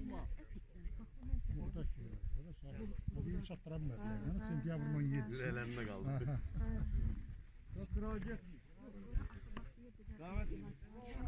Orada ki. Bugün çattıramıyor. Yani sentyabrın 17'si. Yüreğlenme kaldı. Yok, kıracak. Davet